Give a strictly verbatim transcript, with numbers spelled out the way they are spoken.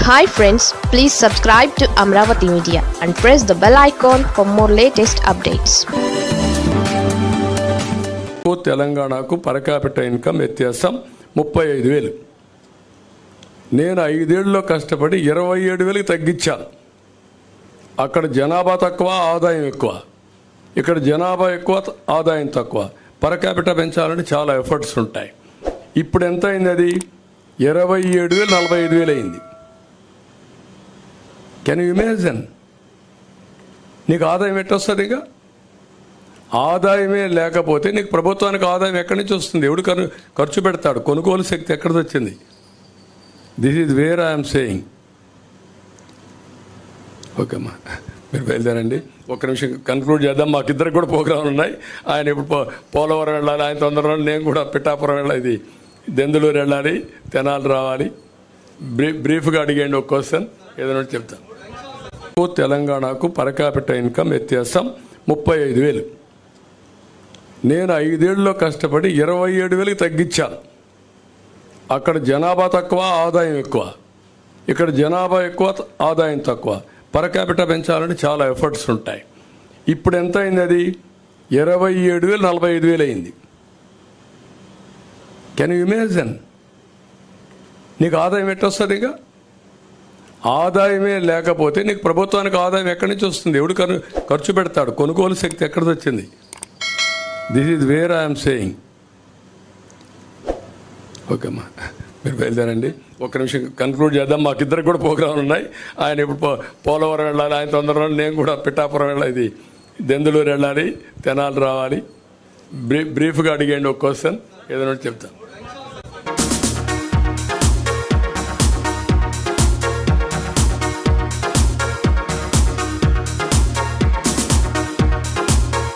Hi friends, please subscribe to Amravati Media and press the bell icon for more latest updates. తెలంగాణకు per capital income వ్యత్యాసం ముప్పై ఐదు వేలు. నేను ఐదేళ్లలో కష్టపడి ఇరవై ఏడు వేలకు తగ్గించాను. అక్కడ జనాభా తక్కువ, ఆదాయం ఎక్కువ. ఇక్కడ జనాభా ఎక్కువ, ఆదాయం తక్కువ. పర్ క్యాపిటల్ పెంచాలంటే చాలా ఎఫర్ట్స్ ఉంటాయి. ఇప్పుడు ఎంత అయింది? అది ఇరవై ఏడు వేలు నలభై ఐదు వేలు అయింది. Can you imagine? నీకు ఆదాయం ఎట్టొస్తుంది? ఇక ఆదాయమే లేకపోతే నీకు ప్రభుత్వానికి ఆదాయం ఎక్కడి నుంచి వస్తుంది? ఎవడు ఖర్చు పెడతాడు? కొనుగోలు శక్తి ఎక్కడిది వచ్చింది? This is where I'm saying. ఓకేమ్మా, మీరు బయలుదేరండి. ఒక్క నిమిషం కన్క్లూడ్ చేద్దాం. మాకిద్దరికి కూడా ప్రోగ్రాంలు ఉన్నాయి. ఆయన ఇప్పుడు పోలవరం వెళ్ళాలి, ఆయన తొందరలో నేను కూడా పిఠాపురం వెళ్ళాలి, ఇది దెందులూరు వెళ్ళాలి, తెనాలి రావాలి. బ్రీఫ్ బ్రీఫ్గా అడిగండి ఒక క్వశ్చన్, ఏదైనా చెప్తాను. తెలంగాణకు పర్ క్యాపిటల్ ఇన్కమ్ వ్యత్యాసం ముప్పై ఐదు వేలు. నేను ఐదేళ్లలో కష్టపడి ఇరవై ఏడు వేలకు తగ్గించాను. అక్కడ జనాభా తక్కువ, ఆదాయం ఎక్కువ. ఇక్కడ జనాభా ఎక్కువ, ఆదాయం తక్కువ. పర్ క్యాపిటల్ పెంచాలంటే చాలా ఎఫర్ట్స్ ఉంటాయి. ఇప్పుడు ఎంత అయింది? అది ఇరవై ఏడు వేలు నలభై ఐదు వేలు అయింది. Can you imagine? నీకు ఆదాయం ఎట్టొస్తుంది? ఇక ఆదాయమే లేకపోతే నీకు ప్రభుత్వానికి ఆదాయం ఎక్కడి నుంచి వస్తుంది? ఎవడు ఖర్చు పెడతాడు? కొనుగోలు శక్తి ఎక్కడిది వచ్చింది? This is where I'm saying. ఓకేమ్మా, మీరు బయలుదేరండి. ఒక్క నిమిషం కన్క్లూడ్ చేద్దాం. మాకిద్దరికి కూడా ప్రోగ్రాంలు ఉన్నాయి. ఆయన ఇప్పుడు పోలవరం వెళ్ళాలి, ఆయన తొందరలో నేను కూడా పిఠాపురం వెళ్ళాలి, ఇది దెందులూరు వెళ్ళాలి, తెనాలి రావాలి. బ్రీఫ్ బ్రీఫ్గా అడిగండి ఒక క్వశ్చన్, ఏదైనా చెప్తాను.